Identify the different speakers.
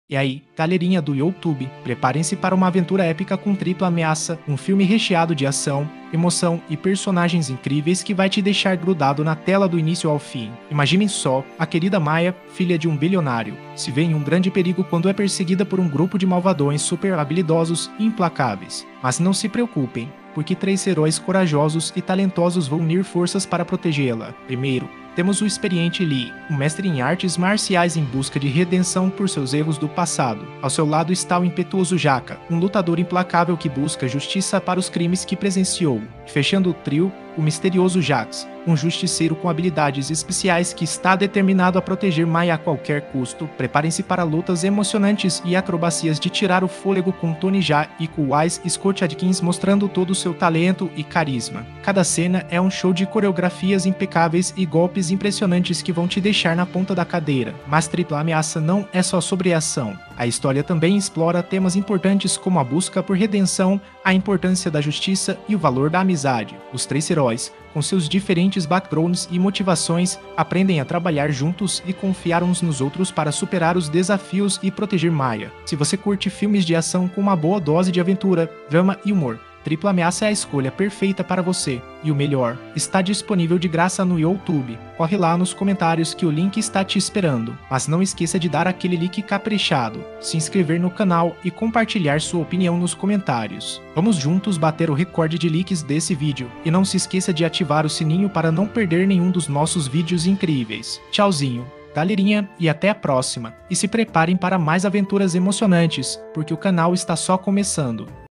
Speaker 1: E aí, galerinha do YouTube, preparem-se para uma aventura épica com tripla ameaça, um filme recheado de ação, emoção e personagens incríveis que vai te deixar grudado na tela do início ao fim. Imaginem só, a querida Maya, filha de um bilionário, se vê em um grande perigo quando é perseguida por um grupo de malvadões super habilidosos e implacáveis. Mas não se preocupem, porque 3 heróis corajosos e talentosos vão unir forças para protegê-la. Primeiro, temos o experiente Lee, um mestre em artes marciais em busca de redenção por seus erros do passado. Ao seu lado está o impetuoso Jaka, um lutador implacável que busca justiça para os crimes que presenciou. Fechando o trio, o misterioso Jax, um justiceiro com habilidades especiais que está determinado a proteger Maya a qualquer custo. Preparem-se para lutas emocionantes e acrobacias de tirar o fôlego com Tony Jaa e Kuwais Scott Adkins mostrando todo o seu talento e carisma. Cada cena é um show de coreografias impecáveis e golpes impressionantes que vão te deixar na ponta da cadeira. Mas Tripla Ameaça não é só sobre ação. A história também explora temas importantes como a busca por redenção, a importância da justiça e o valor da amizade. Os 3 heróis, com seus diferentes backgrounds e motivações, aprendem a trabalhar juntos e confiar uns nos outros para superar os desafios e proteger Maya. Se você curte filmes de ação com uma boa dose de aventura, drama e humor, Tripla Ameaça é a escolha perfeita para você. E o melhor, está disponível de graça no YouTube. Corre lá nos comentários que o link está te esperando. Mas não esqueça de dar aquele like caprichado, se inscrever no canal e compartilhar sua opinião nos comentários. Vamos juntos bater o recorde de likes desse vídeo. E não se esqueça de ativar o sininho para não perder nenhum dos nossos vídeos incríveis. Tchauzinho, galerinha, e até a próxima. E se preparem para mais aventuras emocionantes, porque o canal está só começando.